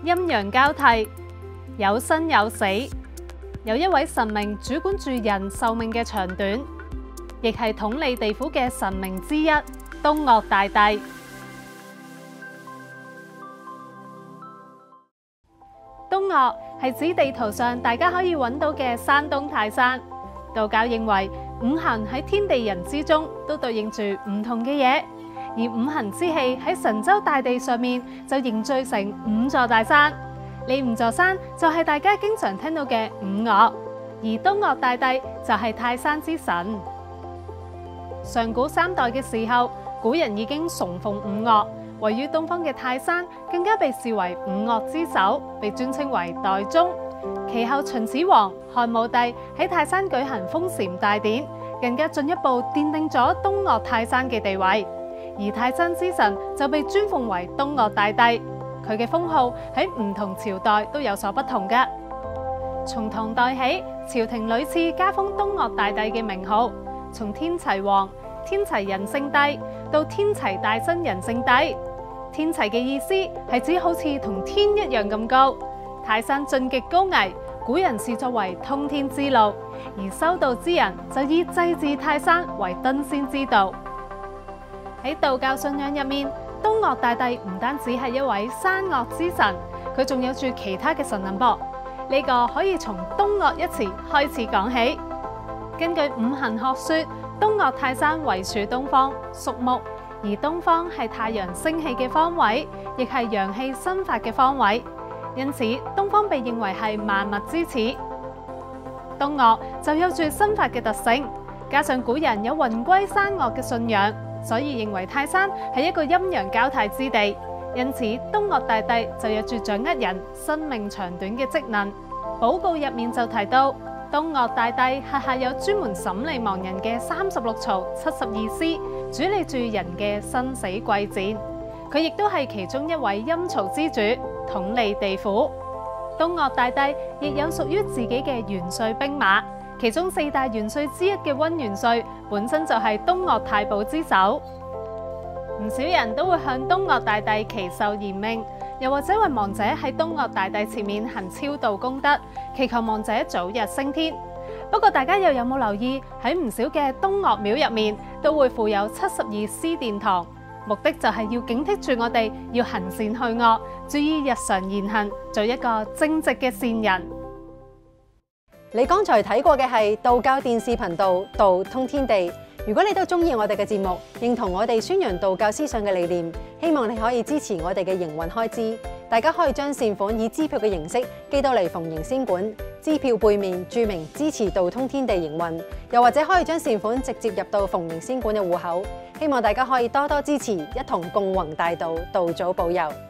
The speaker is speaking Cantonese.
陰陽交替，有生有死。有一位神明主管住人壽命嘅長短，亦係統理地府嘅神明之一——東嶽大帝。東嶽係指地圖上大家可以揾到嘅山東泰山。道教認為五行喺天地人之中都對應住唔同嘅嘢，而五行之氣喺神州大地上面就凝聚成五座大山。呢五座山就係大家經常聽到嘅五岳，而東嶽大帝就係泰山之神。上古三代嘅時候，古人已經崇奉五岳。位於東方嘅泰山更加被視為五岳之首，被尊稱為岱宗。其後秦始皇、漢武帝喺泰山舉行封禪大典，更加進一步奠定咗東嶽泰山嘅地位。而泰山之神就被尊奉為東嶽大帝，佢嘅封號喺唔同朝代都有所不同㗎。從唐代起，朝廷屢次加封東嶽大帝嘅名號，從天齊王、天齊仁聖帝到天齊大新仁聖帝。天齊嘅意思係指好似同天一樣咁高。泰山峻極高危，古人視作為通天之路，而修道之人就以祭祀泰山為登仙之道。喺道教信仰入面，東嶽大帝唔單止係一位山岳之神，佢仲有住其他嘅神能噃。呢個可以從東嶽一詞開始講起。根據五行學說，東嶽泰山位處東方，屬木。而東方係太陽升起嘅方位，亦係陽氣生發嘅方位，因此東方被認為係萬物之始。東嶽就有住生發嘅特性，加上古人有魂歸山岳嘅信仰，所以認為泰山係一個陰陽交替之地。因此東嶽大帝就有住掌握人生命長短嘅職能。寶誥入面就提到，東嶽大帝轄下有專門審理亡人嘅36曹、72司，主理住人嘅生死貴賤。佢亦都係其中一位陰曹之主，統理地府。東嶽大帝亦有屬於自己嘅元帥兵馬，其中4大元帥之一嘅溫元帥本身就係東嶽太保之首。唔少人都會向東嶽大帝祈壽延命，又或者為亡者喺東嶽大帝前面行超度功德，祈求亡者早日升天。不過大家又有冇留意，喺唔少嘅東嶽廟入面都會附有72司殿堂，目的就係要警惕住我哋要行善去惡，注意日常言行，做一個正直嘅善人。 你剛才睇過嘅係道教電視頻道道通天地。如果你都中意我哋嘅節目，認同我哋宣揚道教思想嘅理念，希望你可以支持我哋嘅營運開支。大家可以將善款以支票嘅形式寄到嚟蓬瀛仙館，支票背面注明支持道通天地營運，又或者可以將善款直接入到蓬瀛仙館嘅戶口。希望大家可以多多支持，一同共弘大道，道祖保佑。